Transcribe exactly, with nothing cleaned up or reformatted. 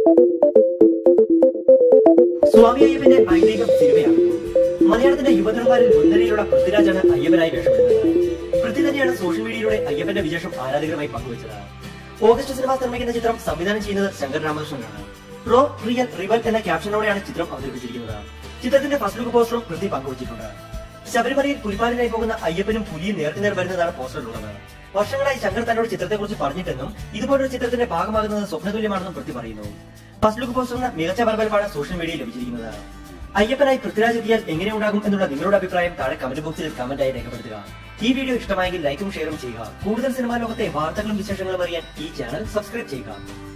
സ്വാമി അയ്യപ്പന്റെ ഐതിഹ്യം സിനിമയാണ്. മലയാളത്തിന്റെ യുവതലമുറയിൽ മുൻനിരയിലുള്ള പൃഥ്വിരാജാണ് അയ്യപ്പനായി വേഷമിടുന്നത്. പൃഥ്വി തന്നെയാണ് സോഷ്യൽ മീഡിയയിലൂടെ അയ്യപ്പന്റെ വിശേഷം ആരാധകരുമായി പങ്കുവച്ചത്. ഓഗസ്റ്റ് സിനിമാസ് നിർമ്മിക്കുന്ന ചിത്രം സംവിധാനം ചെയ്യുന്നത് ശങ്കർ രാമകൃഷ്ണനാണ്. റോ റിയൽ റിവൽ എന്ന ക്യാപ്ഷനോടെയാണ് ചിത്രം അവതരിപ്പിച്ചിരിക്കുന്നത്. ചിത്രത്തിന്റെ ഫസ്റ്റ് ലുക്ക് പോസ്റ്ററും പൃഥ്വി പങ്കുവച്ചിട്ടുണ്ട്. ശബരിമലയിൽ പുലിപ്പാലിനായി പോകുന്ന അയ്യപ്പനും പുലിയും നേർക്കുനേർ വരുന്നതാണ് പോസ്റ്ററിലുള്ളത്. വർഷങ്ങളായി ശങ്കർ തന്നോട് ചിത്രത്തെക്കുറിച്ച് പറഞ്ഞിട്ടെന്നും ഇതുപോലൊരു ചിത്രത്തിന്റെ ഭാഗമാകുന്നത് സ്വപ്നതുല്യമാണെന്നും പൃഥ്വി പറയുന്നു. ഫസ്റ്റ് ലുക്ക് പോസ്റ്ററിന് മികച്ച വരവേൽപ്പാണ് സോഷ്യൽ മീഡിയയിൽ ലഭിച്ചിരിക്കുന്നത്. അയ്യപ്പനായി പൃഥ്വിരാജ് എത്തിയാൽ എങ്ങനെ ഉണ്ടാകും എന്നുള്ള നിങ്ങളുടെ അഭിപ്രായം താഴെ കമന്റ് ബോക്സിൽ കമന്റായി രേഖപ്പെടുത്തുക. ഈ വീഡിയോ ഇഷ്ടമായെങ്കിൽ ലൈക്കും ഷെയറും ചെയ്യുക. കൂടുതൽ സിനിമാ ലോകത്തെ വാർത്തകളും വിശേഷങ്ങളും അറിയാൻ ഈ ചാനൽ സബ്സ്ക്രൈബ് ചെയ്യുക.